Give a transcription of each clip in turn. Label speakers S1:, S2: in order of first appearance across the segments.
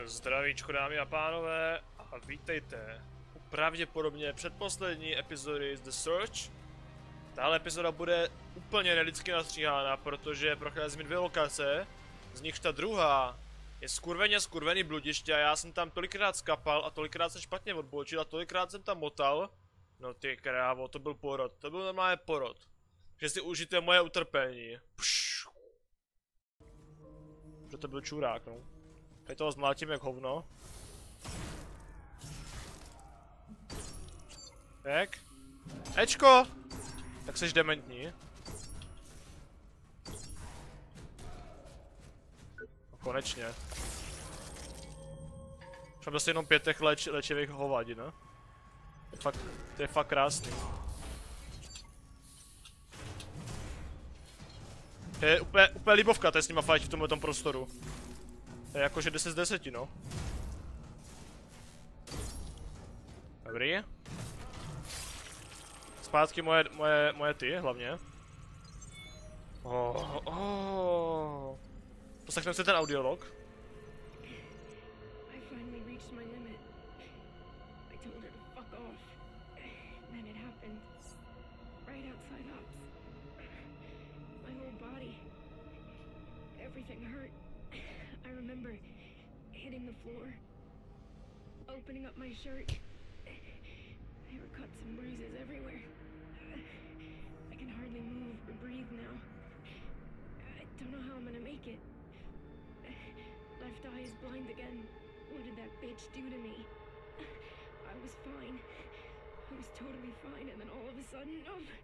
S1: Zdravíčko dámy a pánové a vítejte u pravděpodobně předposlední epizody z The Search. Tahle epizoda bude úplně nelidsky nastříhána, protože procházíme dvě lokace, z nichž ta druhá je skurvený bludiště a já jsem tam tolikrát skapal a tolikrát se špatně odbočil a tolikrát jsem tam motal. No ty krávo, to byl porod, to byl normálně porod. Že si užijte moje utrpení. Že to byl čurák, no. Teď toho zmlátím jak hovno. Tak. Ečko! Tak seš dementní. No, konečně. Už mám zase jenom 5 těch léčivých hovadin, ne? To je fakt krásný. To je úplně líbovka, to je s nima fajt v tomhle prostoru. To je jakože 10 z 10, no. Dobrý. Zpátky moje ty, hlavně. Poslechneme si ten audiolog.
S2: Opening up my shirt. There were cuts and bruises everywhere. I can hardly move or breathe now. I don't know how I'm gonna make it. Left eye is blind again. What did that bitch do to me? I was fine. I was totally fine, and then all of a sudden,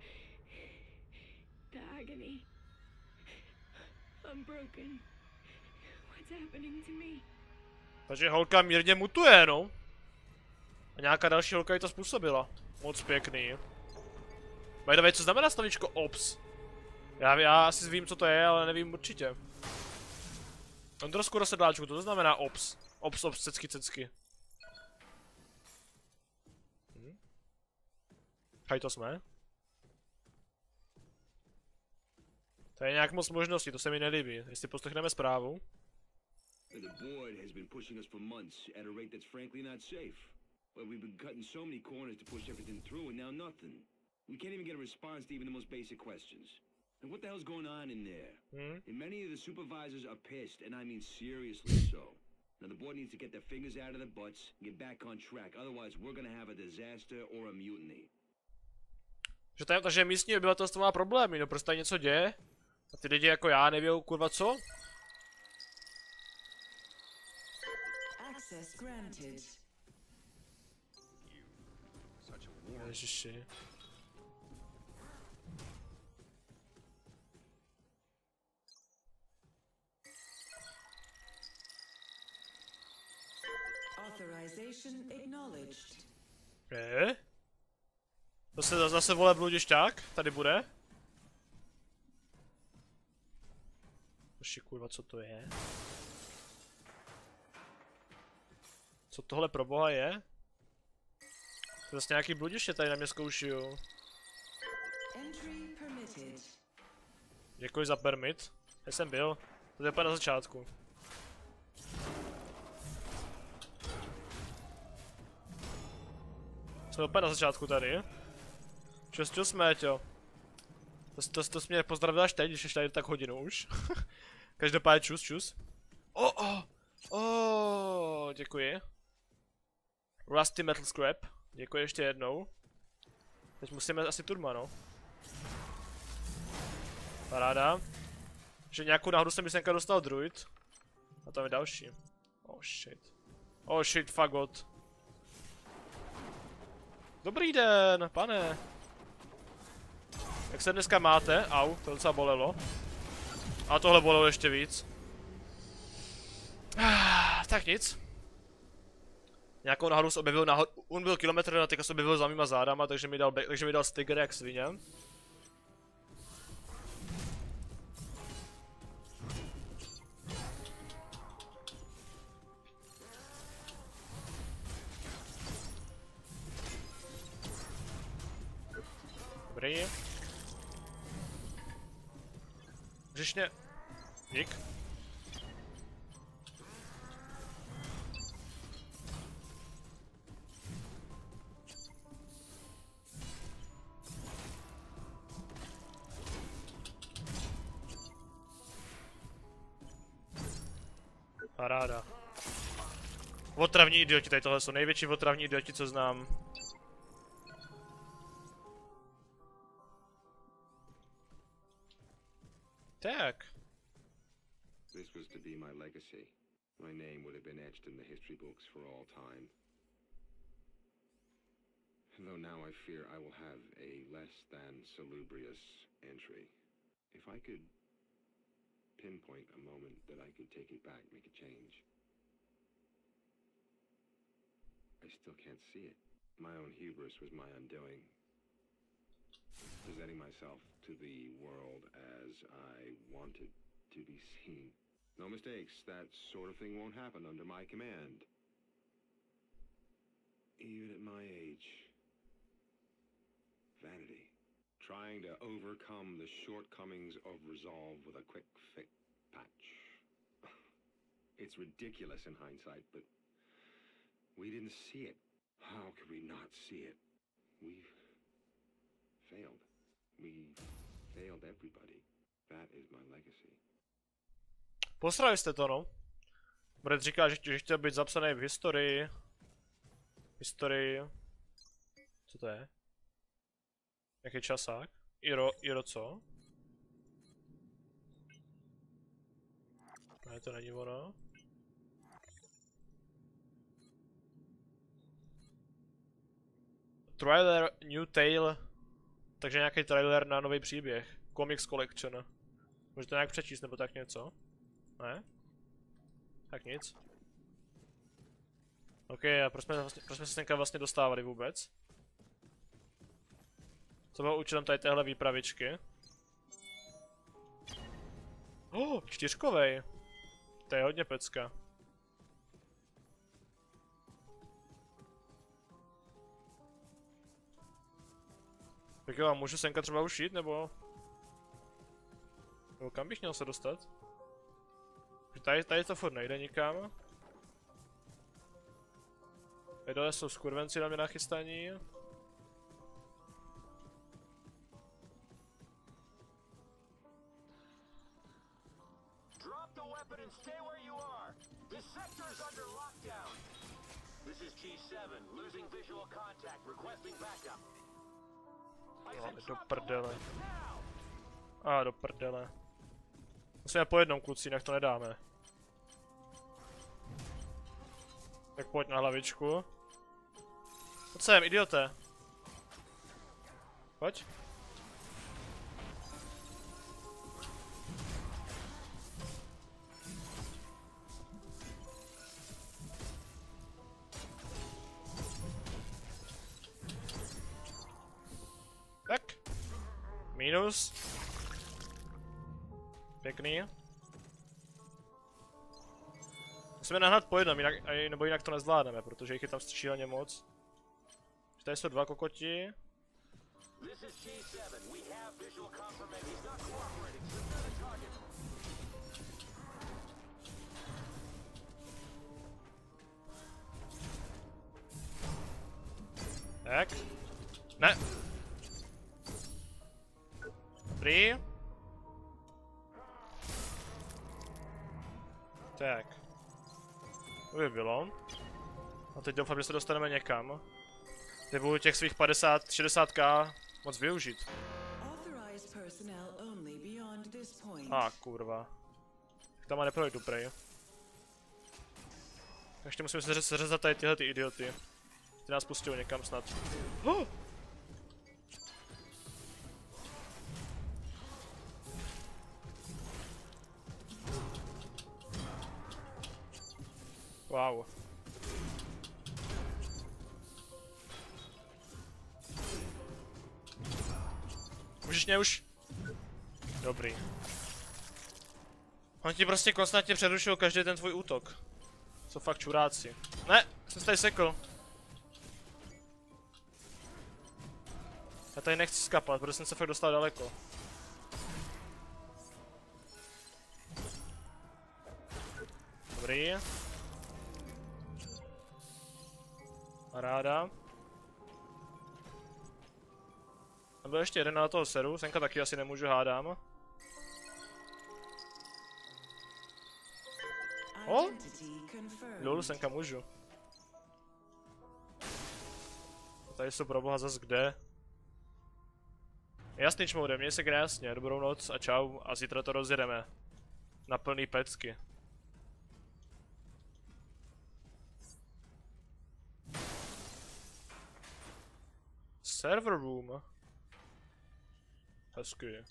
S2: the agony. I'm broken. What's happening to me?
S1: Takže holka mírně mutuje, no. A nějaká další holka jí to způsobila. Moc pěkný. By the way, co znamená slovíčko ops? Já asi vím, co to je, ale nevím určitě. Ondrosku do sedláčku, to znamená ops. Ops, cecky. Hej, to jsme. To je nějak moc možností, to se mi nelíbí. Jestli poslechneme zprávu.
S3: The board has been pushing us for months at a rate that's frankly not safe. But we've been cutting so many corners to push everything through, and now nothing. We can't even get a response to even the most basic questions. And what the hell's going on in there? And many of the supervisors are pissed, and I mean seriously so. Now the board needs to get their fingers out of their butts and get back on track. Otherwise, we're gonna have a disaster or a mutiny.
S1: Takže místní obyvatelstvo má problémy, no prostě něco děje. A ty lidi jako já nevědou kurva co? Ježiši. To se zase vole bludišťák, tady bude. Ježiši kurva, co to je? Co tohle pro boha je? To je vlastně nějaký bludiště tady na mě zkoušiju. Děkuji za permit. Já jsem byl. To je úplně na začátku. Jsme úplně na začátku tady. Čus Méťo. To jsi mě pozdravil až teď, když ještě tady tak hodinu už. Každopádně čus. Děkuji. Rusty Metal Scrap. Děkuji ještě jednou. Teď musíme asi turma, no. Paráda. Že nějakou náhodu jsem myšlenka dostal druid. A tam je další. Oh shit, fagot. Dobrý den, pane. Jak se dneska máte? Au, to docela bolelo. A tohle bolelo ještě víc. Tak nic. Nějakou náhodou se objevil on byl kilometr a teďka se objevil za mýma zádama, takže mi dal sticker jak svině. Dobrý. Řešně. Dík. Paráda. Otravní idioti, tady tohle jsou největší otravní idioti, co znám. Tak.
S3: This was to be my legacy. My name would have been etched in the history books for all time. Though now I fear I will have a less than salubrious entry. If I could pinpoint a moment that I could take it back, make a change. I still can't see it. My own hubris was my undoing. Presenting myself to the world as I wanted to be seen. No mistakes, that sort of thing won't happen under my command. Even at my age. Vanity. Trying to overcome the shortcomings of resolve with a quick patch. It's ridiculous in hindsight, but we didn't see it. How could we not see it? We've failed. We failed everybody. That is my legacy.
S1: Posrali jste to, no. Brett říká, že chtěl být zapsaný v historii. Historii. Co to je? Jaký časák? Iro co? Ne, to není ono. Trailer New Tale. Takže nějaký trailer na nový příběh. Comics Collection. Můžete nějak přečíst nebo tak něco? Ne? Tak nic. OK, a proč jsme se tenka vlastně dostávali vůbec? Co bylo účelem tady téhle výpravičky? Čtyřkovej. To je hodně pecka. Tak jo, můžu senka třeba už jít, nebo kam bych měl se dostat? Tady to furt nejde nikam. Tady dole jsou skurvenci na mě nachystaní.
S4: Drop the weapon and stay where you are. This sector is under lockdown. This is G7, losing visual contact, requesting backup.
S1: Do prdele. Do prdele. Musíme po jednom, kluci, jinak to nedáme. Tak pojď na hlavičku. Pojď sem, idiote. Pojď. Tak. Minus. Pěkný. Musíme nahnat po jednom, nebo jinak to nezvládneme, protože jich je tam šíleně moc. Tady jsou dva kokoti. Tak. Ne. Dobrý. Tak. To by bylo. A teď doufám, že se dostaneme někam. Teď budu těch svých 50-60k moc využít. Kurva. Tak tam neprojdu, prej. Ještě musím seřezat tady tyhle idioty. Ty nás pustí někam snad. Wow. Můžeš mě už? Dobrý. On ti prostě konstantně přerušil každý ten tvůj útok. Co fakt čuráci. Ne, jsem se tady sekl. Já tady nechci skapat, protože jsem se fakt dostal daleko. Dobrý. Paráda. Tam byl ještě jeden na toho seru, senka taky asi nemůžu, hádám. O! Lul, senka můžu. Tady jsou pro boha zas kde? Jasný čmoude, měj se krásně, dobrou noc a čau a zítra to rozjedeme. Na plný pecky. Server room. Hezky.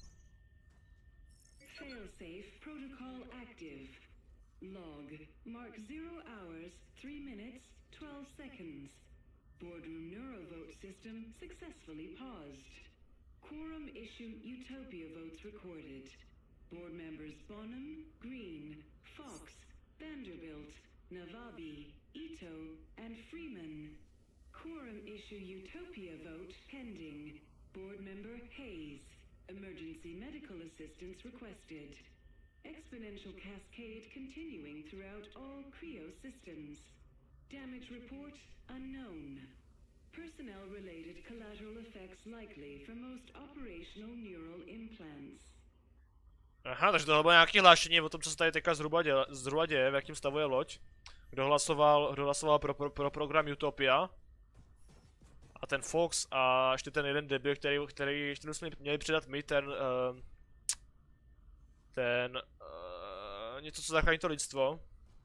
S5: Failsafe protocol active. Log. Mark 0 hours, 3 minutes, 12 seconds. Boardroom neurovote system successfully paused. Quorum issue Utopia votes recorded. Board members Bonham, Green, Fox, Vanderbilt, Navabi, Ito, and Freeman. Quorum issue Utopia vote pending. Board member Hayes. Emergency medical assistance requested. Exponential cascade continuing throughout all Creo systems. Damage report unknown. Personnel-related collateral effects likely for most operational neural implants.
S1: Aha, takže tohle bylo nějaké hlášení o tom, co se tady teďka zhruba děje, v jakém stavu je loď. Kdo hlasoval pro program Utopia. A ten Fox a ještě ten jeden debil, který ještě jsme měli přidat my, něco, co zachrání to lidstvo.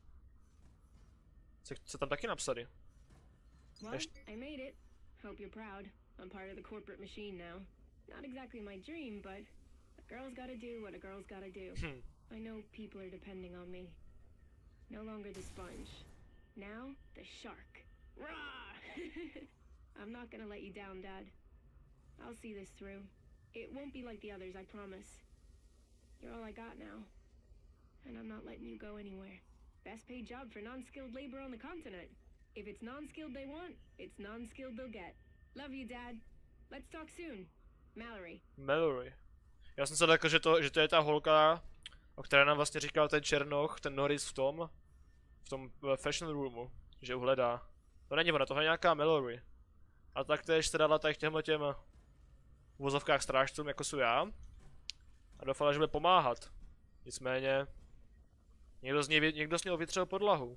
S1: Co tam taky napsali?
S2: Well, I made it. Hope you're proud. I'm part of the corporate machine now. Not exactly my dream, but a girl's gotta do what a girl's gotta do. I know people are depending on me. No longer the sponge. Now, the shark. Rah! I'm not gonna let you down, Dad. I'll see this through. It won't be like the others, I promise. You're all I got now. And I'm not letting you go anywhere. Best paid job for non-skilled labor on the continent. If it's non-skilled they want, it's non-skilled they'll get. Love you, Dad. Let's talk soon. Mallory.
S1: Mallory. Já jsem se lekl, že to je ta holka, o které nám vlastně říkal ten Černoch, ten Norris v tom fashion roomu, že uhledá. To není ona, tohle je nějaká Mallory. A taktéž se dala tady těm v vozovkách strážcům, jako jsou já. A doufala, že bude pomáhat. Nicméně, někdo z něho vytřel podlahu.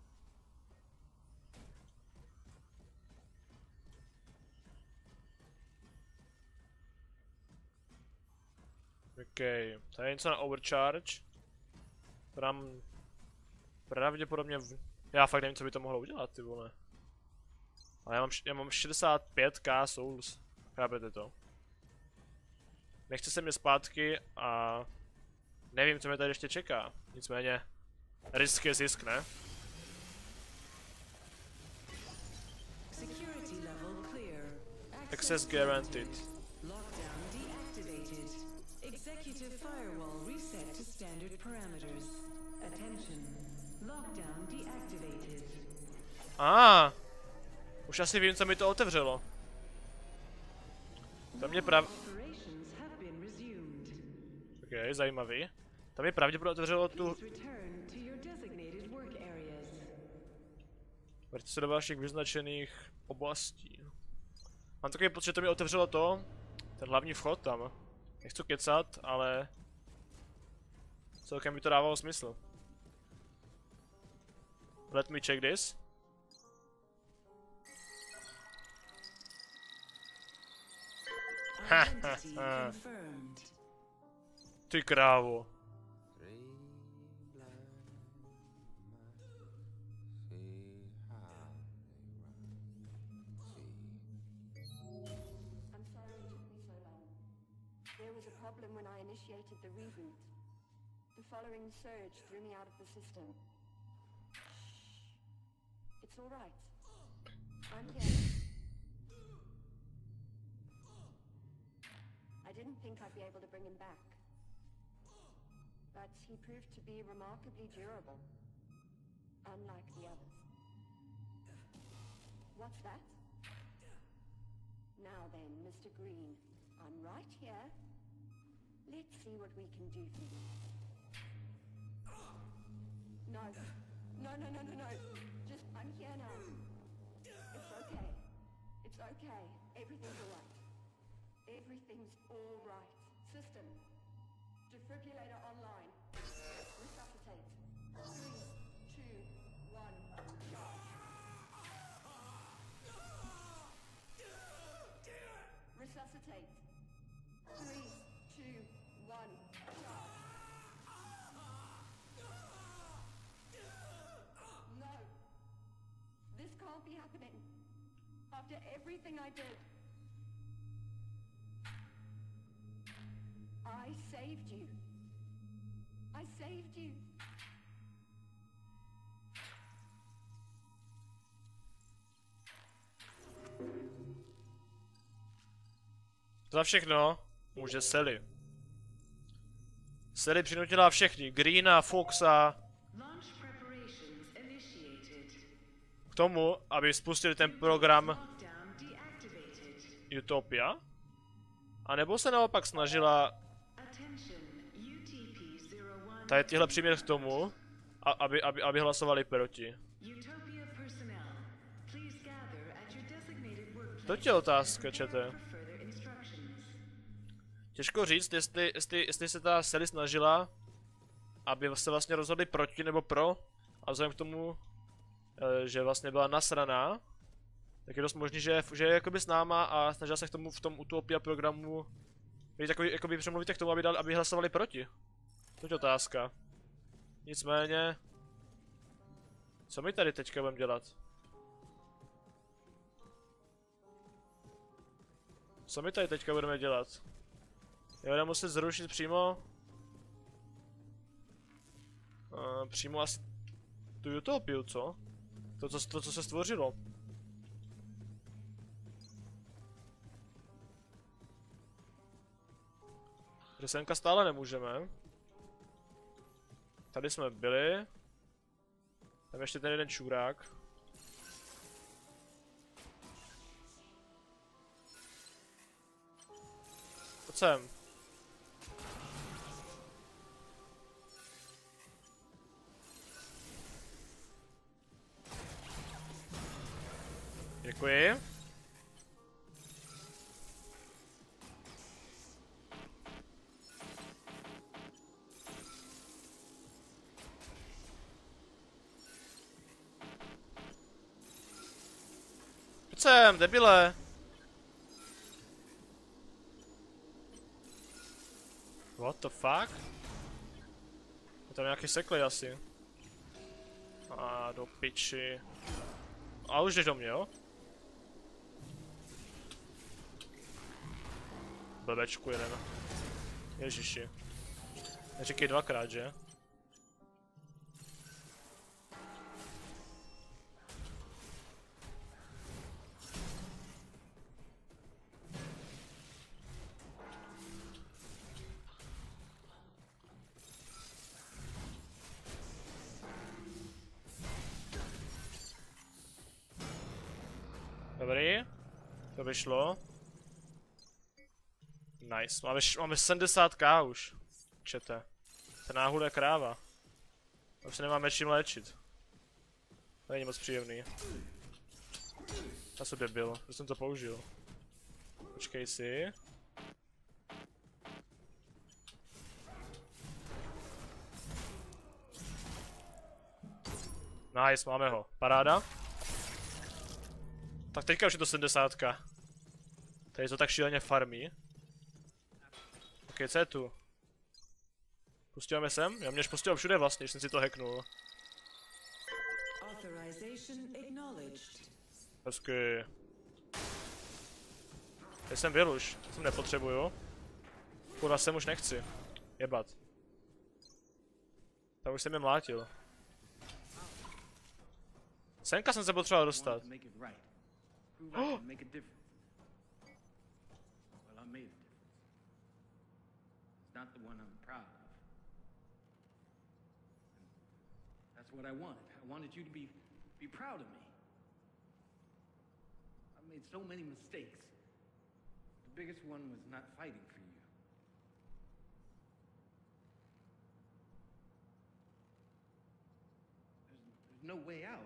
S1: OK, tady je něco na overcharge. To nám pravděpodobně já fakt nevím, co by to mohlo udělat, ty vole. Ale já mám 65k souls. Chápete to? Nechce se mě zpátky a nevím, co mě tady ještě čeká. Nicméně, risk je zisk, ne? Access guaranteed.
S5: Lockdown deactivated. Executive firewall reset to standard parameters. Attention. Lockdown deactivated.
S1: Už asi vím, co mi to otevřelo. To mě
S5: Operations have been resumed.
S1: Ok, zajímavý. To mi pravděpodobně otevřelo tu...
S5: Please return to your designated work areas.
S1: Vraťte se do vašich vyznačených oblastí. Mám takový pocit, že to mi otevřelo ten hlavní vchod tam. Nechci kecat, ale... celkem by to dávalo smysl. Let me check this.
S5: Identity confirmed.
S1: Ty krávo.
S6: I'm sorry it took me so long. There was a problem when I initiated the reboot. The following surge threw me out of the system. Shh. It's all right. I'm here. I didn't think I'd be able to bring him back. But he proved to be remarkably durable. Unlike the others. What's that? Now then, Mr. Green, I'm right here. Let's see what we can do for you. No. No, no, no, no, no. Just, I'm here now. It's okay. It's okay. Everything's alright. Everything's alright. System. Defibrillator online. Resuscitate. 3, after everything I did. I saved you. I saved you.
S1: Za všechno může Sally. Sally přinutila všechny, Greena, Foxa,
S5: Launch preparations initiated.
S1: k tomu, aby spustili ten program
S5: Lockdown deactivated.
S1: Utopia. A nebo se naopak snažila
S5: Attention, UTP-01.
S1: tady tyhle přimět k tomu, aby hlasovali proti.
S5: Utopia personnel, please gather at your designated workplace.
S1: To je otázka, čete.
S5: for further instructions.
S1: Těžko říct, jestli se ta Sally snažila, aby se vlastně rozhodli proti nebo pro. A vzhledem k tomu, že vlastně byla nasraná, tak je dost možný, že je jakoby s náma a snažila se k tomu v tom Utopia programu jakoby přemluvit k tomu, aby hlasovali proti. To je otázka. Nicméně, co my tady teďka budeme dělat? Co my tady teďka budeme dělat? Já budeme muset zrušit přímo... přímo asi tu Utopiu, co? To, co se stvořilo. Rysenka stále nemůžeme. Tady jsme byli. Tam ještě ten jeden čurák. Pojď sem. Děkuji. Pojď sem, debile. What the fuck? Je tam nějaký sekli asi. A do piči. A už jdeš do mě, jo? Blbečku jeden. Ježiši. Neříkej dvakrát, že? Dobrý. To vyšlo. Nice. Máme 70k už. Čete. To náhuda kráva. Už se nemáme čím léčit. To není moc příjemný. Já jsem debil, že jsem to použil. Počkej si. Nice, máme ho. Paráda. Tak teďka už je to 70k. Tady to tak šíleně farmí. Ok, co je tu? Pustíme sem? Já mě pustil všude vlastně, když jsem si to hacknul.
S5: Authorization acknowledged.
S1: Hezky. Tady jsem byl už, jsem nepotřebuju. Kurva sem už nechci. Jebat. Tam už jsem je mlátil. Senka jsem se potřeboval dostat.
S3: Prove I can make a difference. Well, I made a difference. It's not the one I'm proud of. And that's what I wanted. I wanted you to be proud of me. I made so many mistakes. The biggest one was not fighting for you. There's no way out.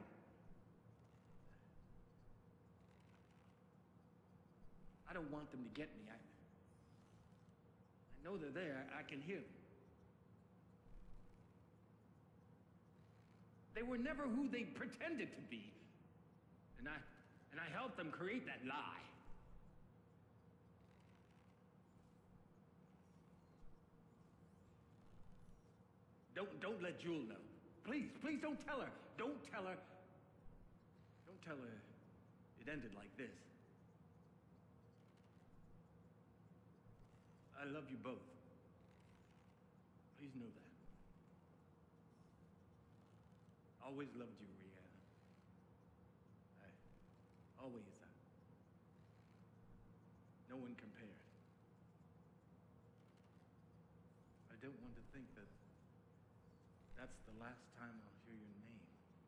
S3: I don't want them to get me. I know they're there. I can hear them. They were never who they pretended to be. And I helped them create that lie. Don't let Jewel know. Please don't tell her. Don't tell her. Don't tell her it ended like this.
S7: I love you both. Please know that. Always loved you, Rihanna. Always. No one compared. I don't want to think that that's the last time I'll hear your name.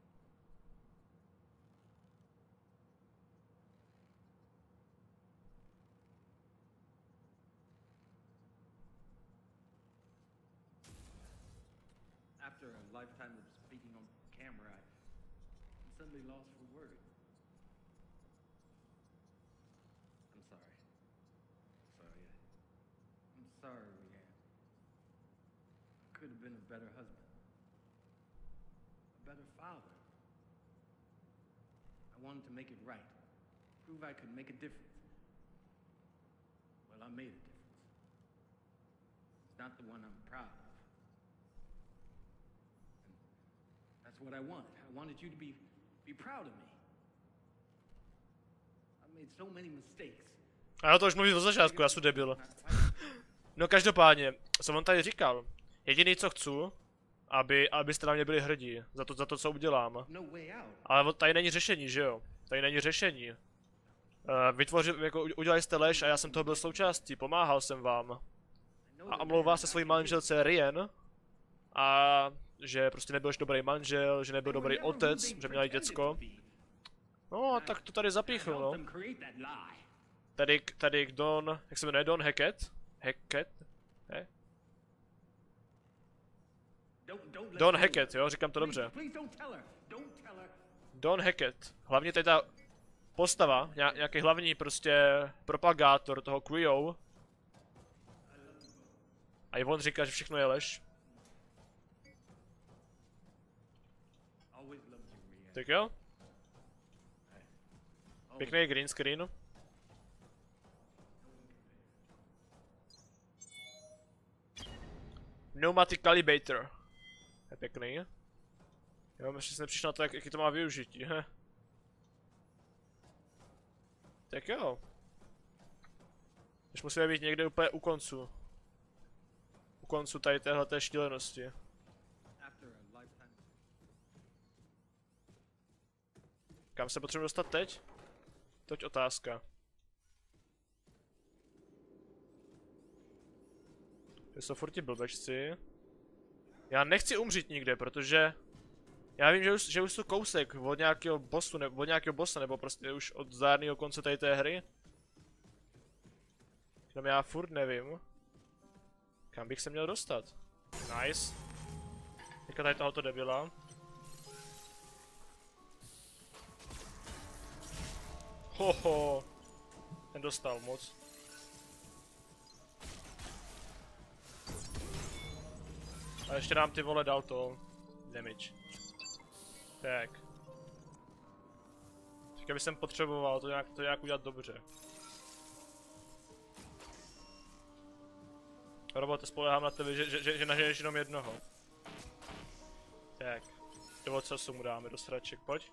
S7: After a lifetime of speaking on camera, I'm suddenly lost for words. I'm sorry. I'm sorry, Rihanna. I could have been a better husband. A better father. I wanted to make it right. Prove I could make a difference. Well, I made a difference. It's not the one I'm proud of. That's what I wanted. I wanted you to be proud of me. I made so many mistakes.
S1: A já to už mluvím od začátku, já jsem debil. No každopádně, jsem on tady říkal, jediný co chci, abyste na mě byli hrdí, za to co udělám. Ale tady není řešení, že jo? Tady není řešení. Udělali jste lež a já jsem toho byl součástí, pomáhal jsem vám. A omlouvá se svojí manželce Rien. A že prostě nebyl dobrý manžel, že nebyl dobrý otec, že měl děcko. No, tak to tady zapíchl, no. Tady Don, jak se jmenuje, Don Hackett? Hackett? He? Don Hackett, jo, říkám to dobře. Don Hackett. Hlavně tady ta postava, nějaký hlavní prostě propagátor toho Creo. A i on říká, že všechno je lež. Tak jo? Pěkný green screen. Pneumatic calibrator. Je pěkný. Jo, ještě jsem nepřišel na to, jaký to má využití. Tak jo. Už musíme být někde úplně u koncu. U koncu tady téhleté šílenosti. Kam se potřebujeme dostat teď? Toť otázka. To jsou furt ti blbečci. Já nechci umřít nikde, protože já vím, že už jsou kousek od nějakého bossu, od nějakého bossa, nebo prostě už od zdárného konce tady té hry. Jenom já furt nevím, kam bych se měl dostat. Nice. Teďka tady tohoto debila. Hoho. Ten dostal moc. A ještě nám ty vole dal to damage. Tak. Teďka bych jsem potřeboval to nějak udělat dobře. Robote, spolehám na tebe, že naženeš jenom jednoho. Tak. Do ocasu mu dáme do sraček, pojď.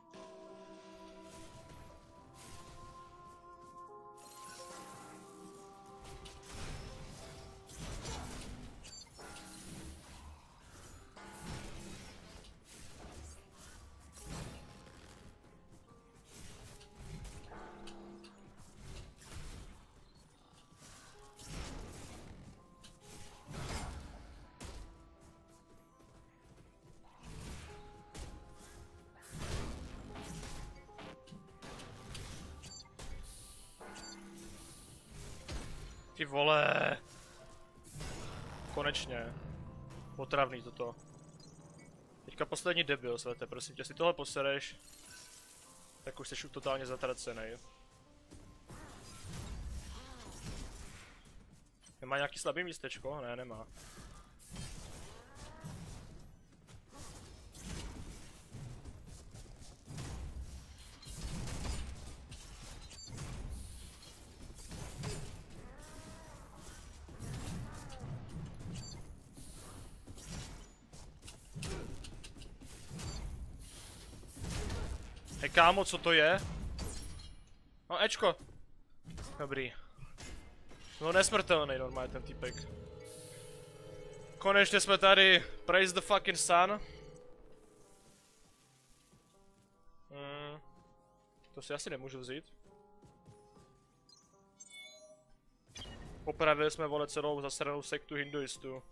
S1: Ty vole. Konečně. Otravný toto. Teďka poslední debil, svete, prosím tě, jestli tohle posereš, tak už jsi totálně zatracený. Nemá nějaký slabý místečko? Ne, nemá. Hej kámo, co to je? No Ečko. Dobrý. No nesmrtelný normálně ten týpek. Konečně jsme tady. Praise the fucking sun. To si asi nemůžu vzít. Popravili jsme, vole, celou zasranou sektu hinduistů.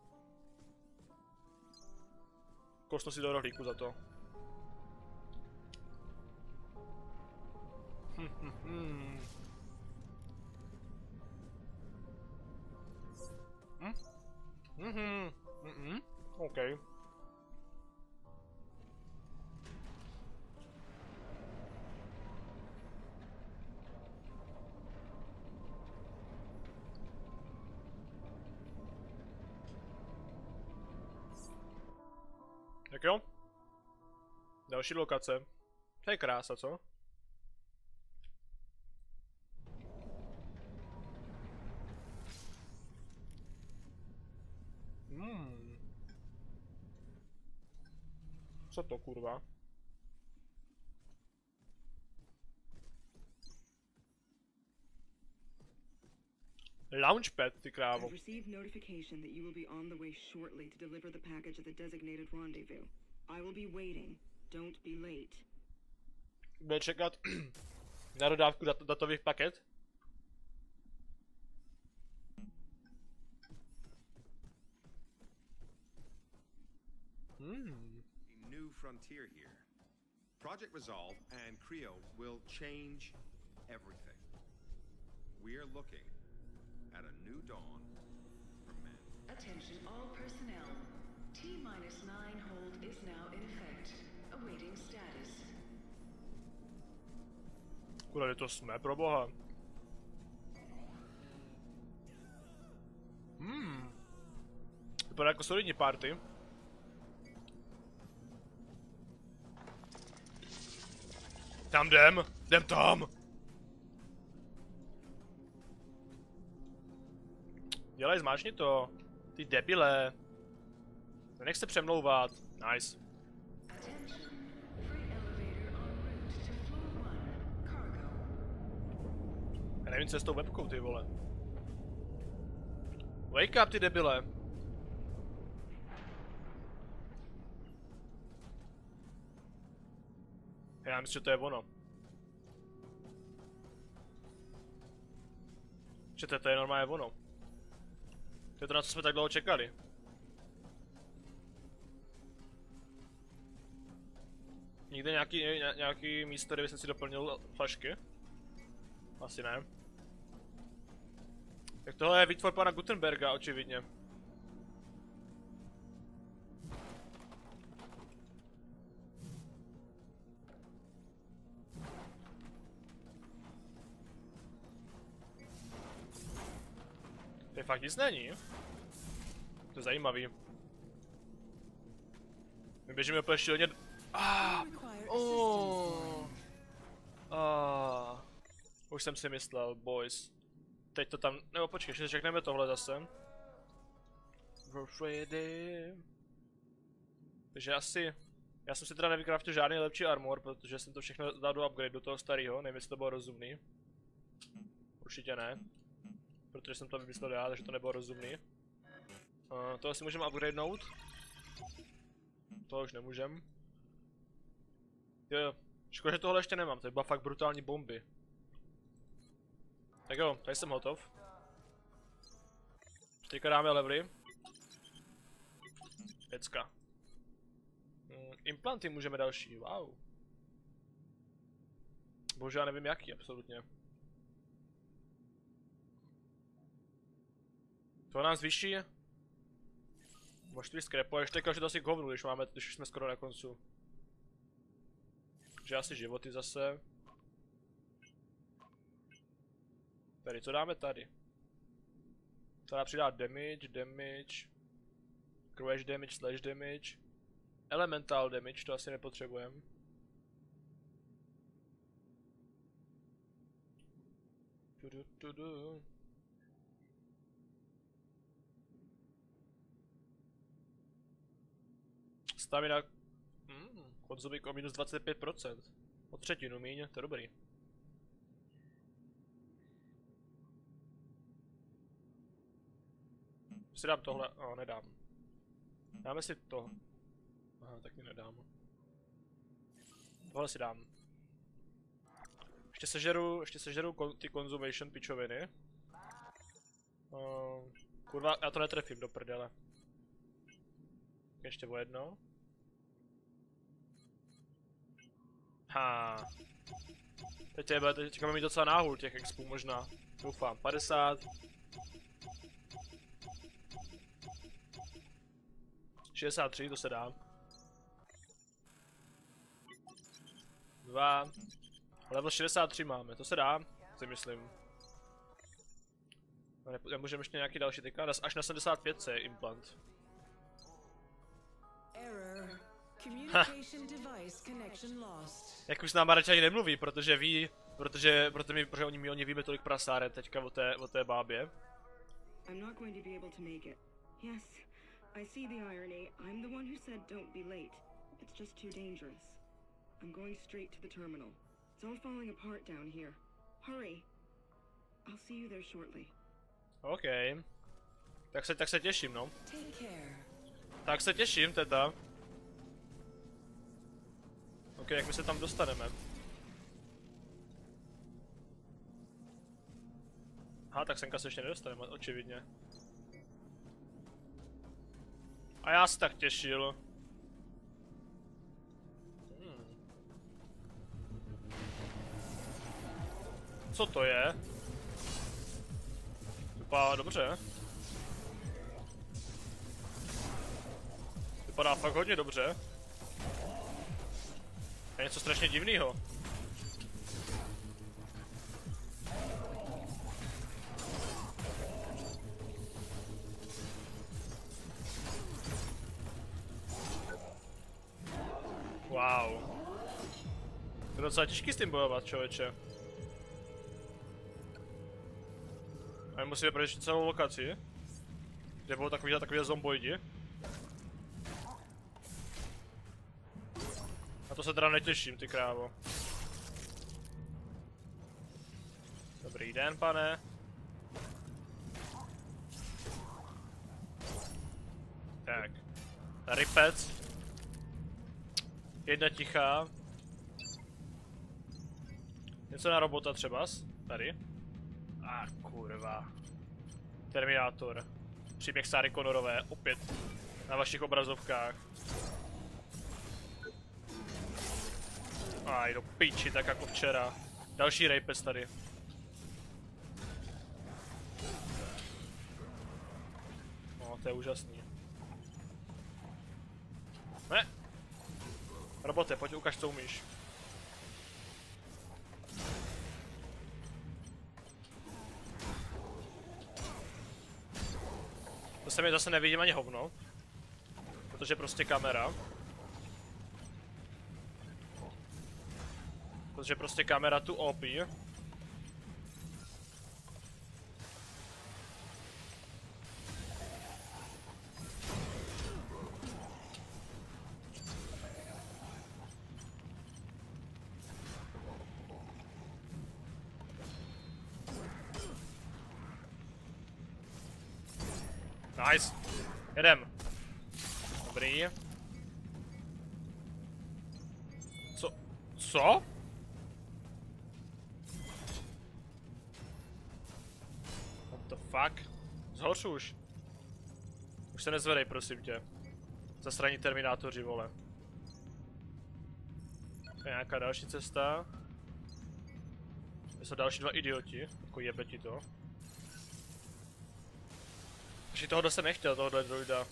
S1: Kosnu si do rohlíku za to. OK. Tak jo. Další lokace. To je krása, co? Co to, kurva? Launchpad, ty krávo.
S8: I've received notification that you will be on the way shortly to deliver the package at the designated rendezvous. I will be waiting. Don't be late.
S1: Bude čekat na dodávku datových paket?
S9: A new frontier here. Project Resolve and Creo will change everything. We're looking at a new dawn for men.
S5: Attention all personnel. T-9 hold is now in effect. Awaiting status.
S1: Kudy to jsme, pro boha? Vypadá jako solidní party. Tam jdem tam! Dělej, zmáčni to. Ty debile. Nenech se přemlouvat. Nice. Já nevím, co je s tou webkou, ty vole. Wake up, ty debile. Já myslím, že to je ono. Že to je normálně ono. To je to, na co jsme tak dlouho čekali. Někde nějaký místo, kde jsem si doplnil flašky? Asi ne. Tak tohle je výtvor pana Gutenberga, očividně. To fakt nic není. To je zajímavý. My běžíme úplně šíleně. Už jsem si myslel, boys. Teď to tam, nebo počkej, že řekneme tohle zase. Takže asi, já jsem si teda nevykraftil žádný lepší armor, protože jsem to všechno dal do upgrade, do toho starého, nevím, jestli to bylo rozumný. Určitě ne. Protože jsem to vymyslel já, takže to nebylo rozumný. Tohle si můžeme upgradenout. To už nemůžem. Jo, škoda, že tohle ještě nemám, to byla fakt brutální bomby. Tak jo, tady jsem hotov. Teďka dáme levely. Pecka. Implanty můžeme další, wow. Bože, já nevím jaký, absolutně. To nám zvýší. Možná skrepo, ještě teďka, že to asi k hovnu, když už jsme skoro na koncu. Takže asi životy zase. Tady, co dáme tady? To dá přidat damage, crash damage, slash damage, elemental damage, to asi nepotřebujeme. Stamina, konzumík o minus 25%, o třetinu míň, to je dobrý. Si dám tohle, nedám. Dáme si to. Aha, tak mi nedám. Tohle si dám. Ještě sežeru ty consummation pičoviny. Kurva, já to netrefím do prdele. Ještě o jedno. Ha. Teď máme mít docela náhul těch expů možná. Doufám. 50. 63, to se dá. 2. Level 63 máme, to se dá, si myslím. Nemůžeme ještě nějaký další teďka, až na 75 je implant. Jak už s náma radši ani nemluví, protože ví, protože oni víme tolik prasáren teďka o té bábě.
S8: I'm not going to be able to make it. Yes, I see the irony. I'm the one who said don't be late. It's just too dangerous. I'm going straight to the terminal. It's all falling apart down here. Hurry. I'll see you there shortly.
S1: OK. Tak se těším, no. Tak se těším, teda. OK, jak my se tam dostaneme? Aha, tak senka se ještě nedostaneme, očividně. A já se tak těšil. Co to je? Vypadá dobře. Vypadá fakt hodně dobře. Je něco strašně divného. Wow. Je docela těžký s tím bojovat, člověče. A musíme projít celou lokaci, kde budou takový zomboidi. Na to se teda netěším, ty krávo. Dobrý den, pane. Tak. Ripec. Jedna tichá. Něco na robota třeba? Tady. Kurva. Terminátor. Příběh Sary Connorové, opět na vašich obrazovkách. Do piči, tak jako včera. Další rejpec tady. No, to je úžasný. Ne! Robote, pojď ukaž, co umíš. To se mi zase nevidím ani hovno. Protože prostě kamera. Protože prostě kamera tu OP. Nice. Jedem. Dobrý. Co? What the fuck? Zhorš už. Už se nezvedej, prosím tě. Zasraní terminátoři, vole. Je nějaká další cesta. Jsou další dva idioti. Jako jebe ti to. Ještě tohohle jsem nechtěl, tohohle droida.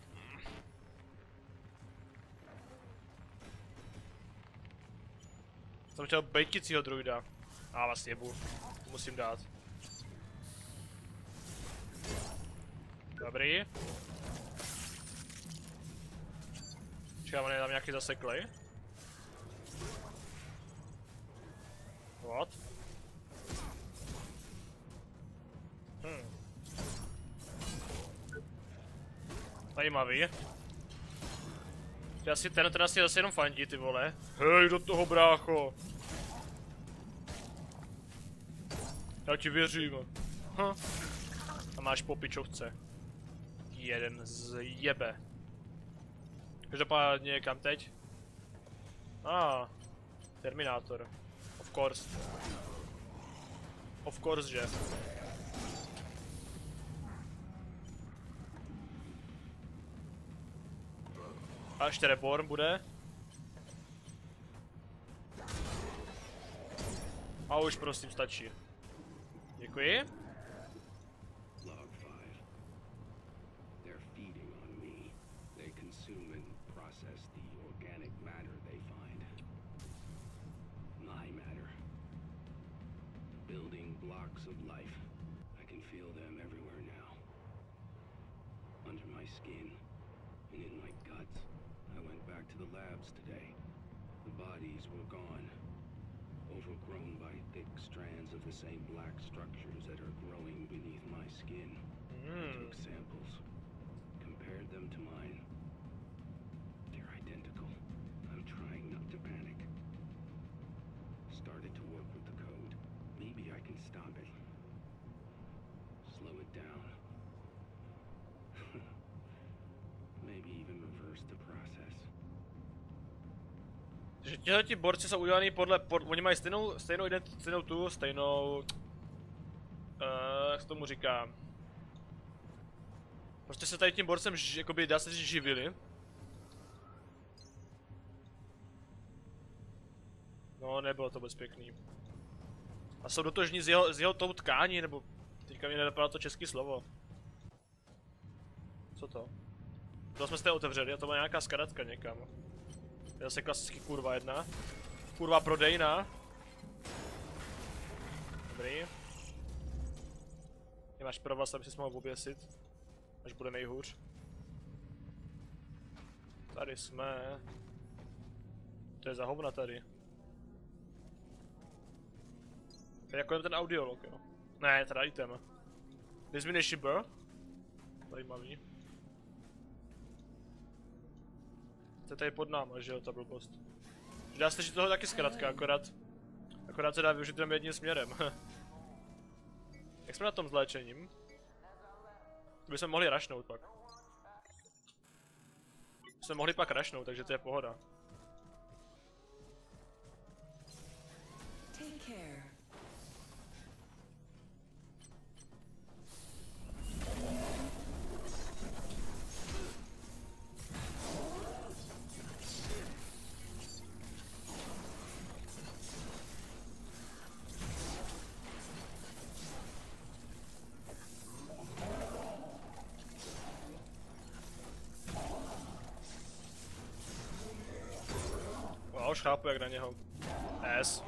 S1: Jsem chtěl bejtícího druida. Vlastně jebu. Musím dát. Dobrý. Čekám, on je tam nějaký zaseklej. What? Zajímavý. Ten asi zase jenom fandí, ty vole. Hej, do toho, brácho. Já ti věřím. A máš po pičovce. jeden zjebe. Každopádně kam teď? Terminátor. Of course. Of course, že. A ještě Reborn bude. A už prosím stačí. Děkuji.
S3: Log 5. They're feeding on me. They consume and process the organic matter they find. My matter. Building blocks of life. I can feel them everywhere now. Under my skin and in my guts. I went back to the labs today. The bodies were gone. Overgrown by thick strands of the same black structures that are growing beneath my skin. Took samples, compared them to mine. They're identical. I'm trying not to panic. Started to work with the code. Maybe I can stop it. Slow it down. Maybe even reverse the process.
S1: Takže tihleti borci jsou udělaný oni mají stejnou jak se tomu říká. Prostě se tady tím borcem, jakoby dá se říct, živili. No, nebylo to vůbec pěkný. A jsou dotožní s jeho tou tkání, nebo teďka mi nenapadlo to české slovo. Co to? To jsme si tady otevřeli a to má nějaká skadatka někam. Je zase klasický kurva jedna. Kurva prodejná. Dobrý. Nemáš provaz, aby si mohl oběsit. Až bude nejhůř. Tady jsme. To je za hovna tady. To je jako ten audiolog, jo. Ne, teda item. Dismination bro. Zajímavý. To je tady pod náma, že jo, ta blbost. Dá se toho taky zkrátka, akorát se dá využít jenom jedním směrem. Jak jsme na tom s léčením? To bychom mohli rašnout pak. Jsme mohli pak rašnout, takže to je pohoda.
S5: Take care.
S1: Už chápu jak na něho. S.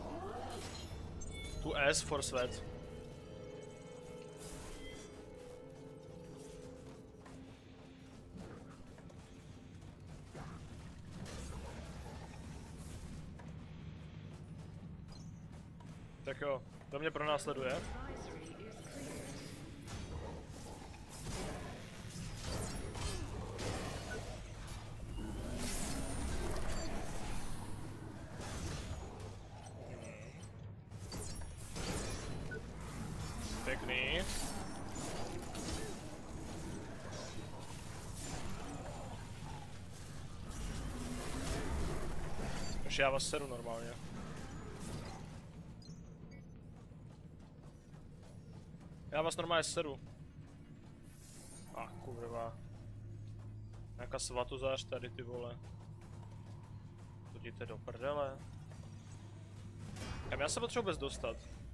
S1: Tu S for sweat. Tak jo, to mě pronásleduje. Pěkný. Už já vás seru normálně. Já vás normálně seru. Kurva. Nějaká svatozář tady, ty vole. Chodíte do prdele. Kam já se potřebuji vůbec dostat?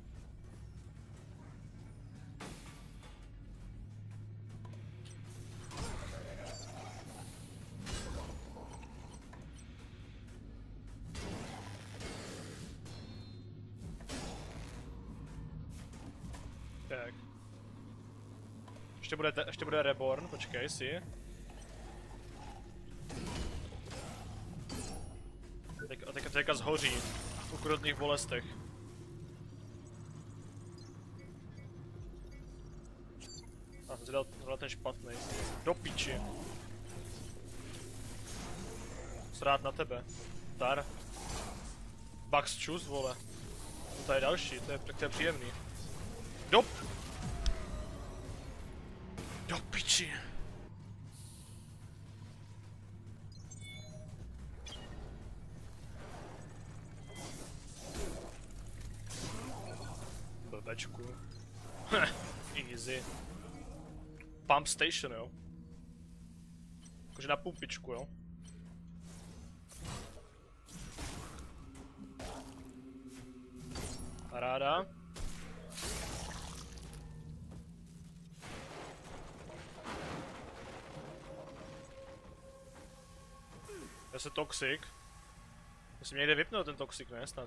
S1: Tak. Ještě bude Reborn, počkej si. Teďka zhoří v ukrutných bolestech. A jsem si dal ten špatný. Do piči. Srát na tebe. Tar. Bugs čus, vole. To je další, to je příjemný. Do piči. Easy. Pump station, jo. Jakože na pumpičku, jo. Paráda. Zase toxic. Musím někde vypnout ten toxic, ne? Snad.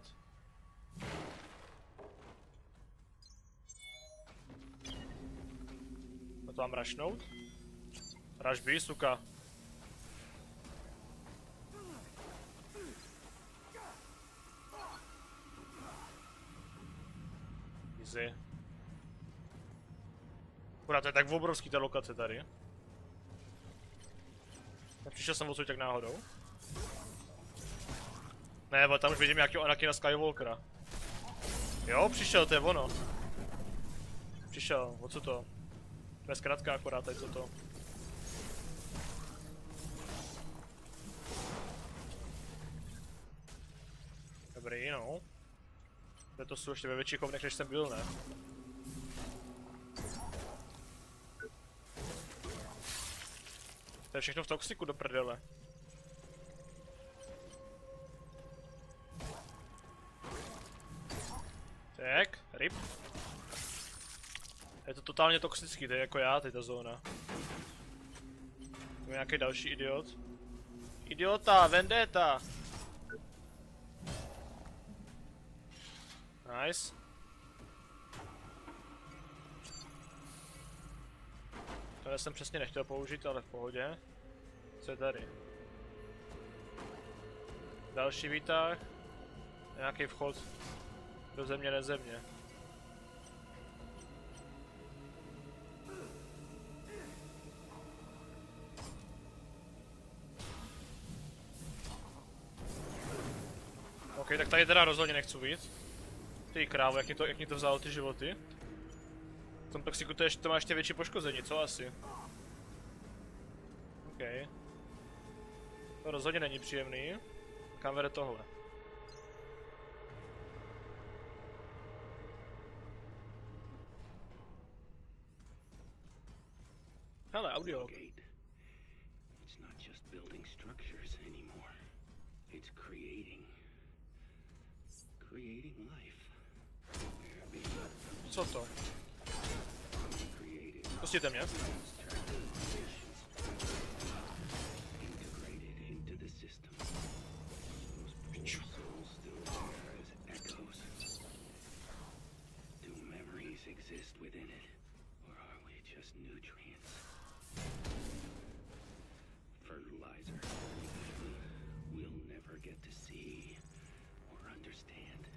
S1: No to mám rašnout? Rush B, suka. Easy. Kurá, to je tak obrovský ta lokace tady. Nepřišel jsem odsud tak náhodou. Ne, ale tam už vidím nějakého Anakina Skywalkera. Jo, přišel, to je ono. Přišel, odsud to. To je zkrátka akorát, tady toto. Dobrý, no. To jsou ještě ve větších chovnech, než jsem byl, ne? To je všechno v toxiku do prdele. Tak, rip. Je to totálně toxický, to je jako já, tady ta zóna. To je nějaký další idiot. Idiota, vendetta! Nice. Tohle jsem přesně nechtěl použít, ale v pohodě. Co je tady? Další výtah. Nějaký vchod do země, nezemě. Ok, tak tady teda rozhodně nechci víc. Ty krávo, jak mi to vzalo ty životy? V tom toxiku to má ještě větší poškození, co asi? Ok. To rozhodně není příjemný. Kam vede tohle? Hele, audio.
S3: It's not just building structures anymore. It's creating life.
S1: Co to? Pustíte mě.
S3: Integrated into the system. Those souls still there as echoes. Do memories exist within it? Or are we just nutrients? Fertilizer. We'll never get to see or understand.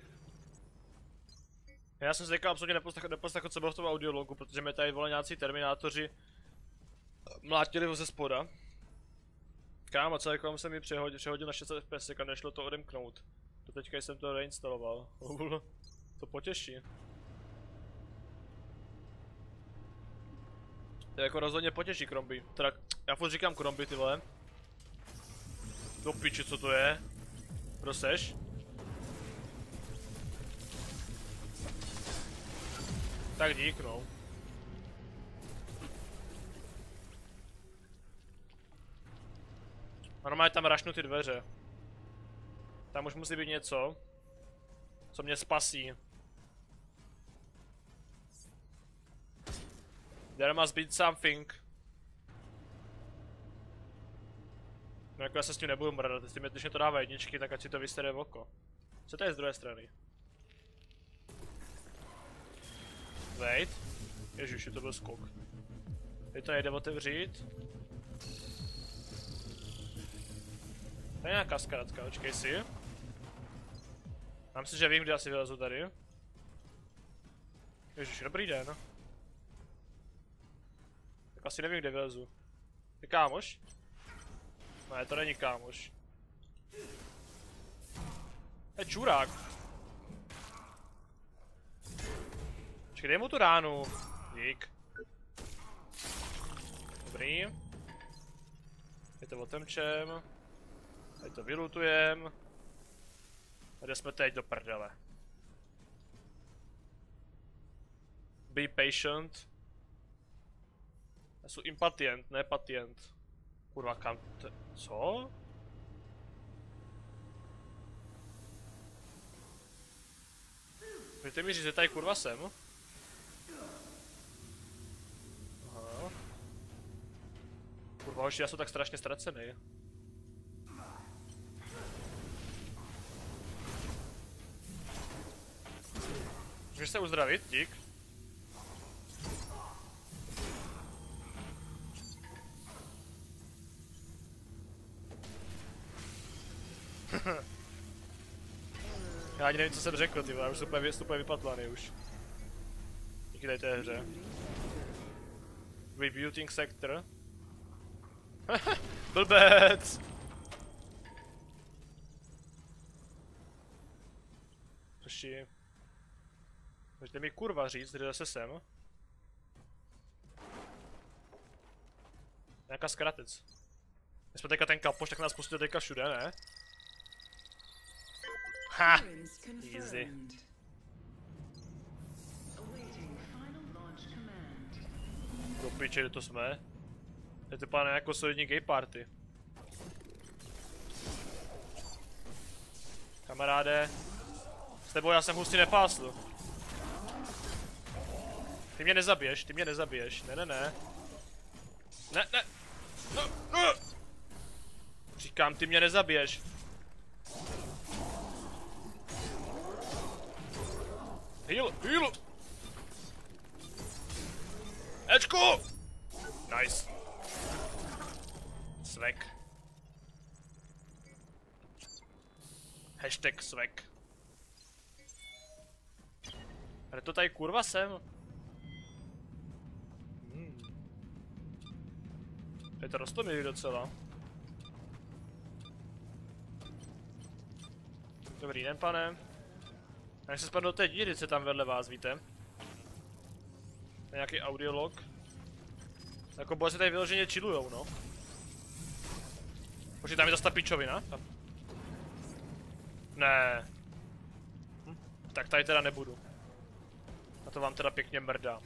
S1: Já jsem se teďka absolutně neposlechl, co bylo v tom audiologu, protože mě tady volali nějací terminátoři mlátili ho ze spoda. Kámo, celý kolem jsem mi přehodil na 600 fps a nešlo to odemknout. To teďka jsem to reinstaloval. To potěší. To jako rozhodně potěší Kromby. Teda, já furt říkám Kromby, ty vole. Do piči, co to je? Kdo seš? Tak dík, no. Normálně tam rašnu ty dveře. Tam už musí být něco, co mě spasí. There must be something. No jako já se s tím nebudu mrdat, jestli mi to dává jedničky, tak ať si to vystere v oko. Co to je z druhé strany? Wait. Ježiši, to byl skok. Teď to nejde otevřít. To je nějaká zkrátka, očkej si. Mám si, že vím, kde asi vylezu tady. Ježiši, dobrý den. Tak asi nevím, kde vylezu. Je kámoš? Ne, to není kámoš. To je čurák. Počkej, dej mu tu ránu. Dík. Dobrý. Teď to otemčem. Teď to vylutujem. A kde jsme teď do prdele. Be patient. Já jsem impatient, ne patient. Kurva, kam co? Můžete mi říct, že tady kurva jsem? Aha. Kurva, hoši, já jsem tak strašně ztracený. Můžeš se uzdravit, dík. Já ani nevím, co jsem řekl, ty vole, já už jsem úplně vypatlaný už. Díky tady té hře. Rebooting sector. Blbec! Coži... Můžete mi kurva říct, kde zase jsem? Nějaká zkratec. My jsme teďka ten kapoš, tak nás pustil teďka všude, ne? Ha! Easy. Do piče, kde to jsme? Je to páne jako solidní gay party. Kamaráde. S tebou já jsem hustý nepásl. Ty mě nezabiješ, ty mě nezabiješ. Ne, ne, ne. Ne, ne. No, no. Říkám, ty mě nezabiješ. Heal, heal. Ečku! Nice. Svek. Hashtag svek. Ale to tady kurva jsem. Je to rostomilý docela. Dobrý den, pane. A než se spadl do té díry, co tam vedle vás, víte? Nějaký audiolog. Jako boje se tady vyloženě chillujou, no. Počkej, tam je zase ta pičovina. Ne. Tak tady teda nebudu. A to vám teda pěkně mrdám.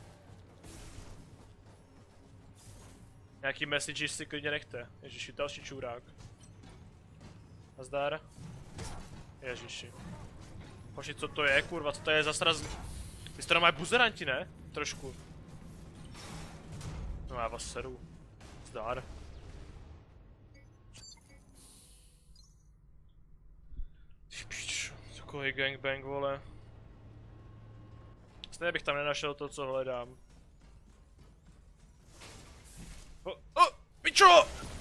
S1: Nějaký message si klidně nechte. Ježiši, další čurák. Nazdar. Ježiši. Hoši, co to je, kurva, co to je za sraz... Vy jste normálně buzeranti, ne? Trošku. No já vás seru. Zdar. Ty pič, takový gangbang, vole. Stejně bych tam nenašel to, co hledám. Pičo!